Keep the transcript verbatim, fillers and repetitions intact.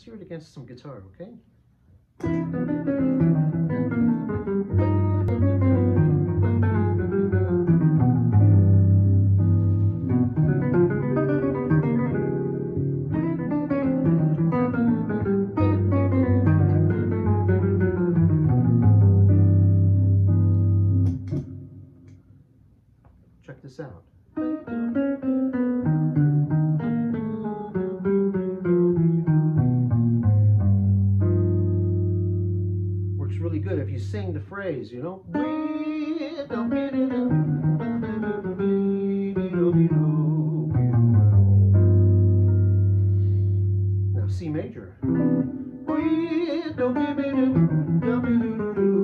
hear it against some guitar, okay? Check this out. Works really good if you sing the phrase, you know? Now C major.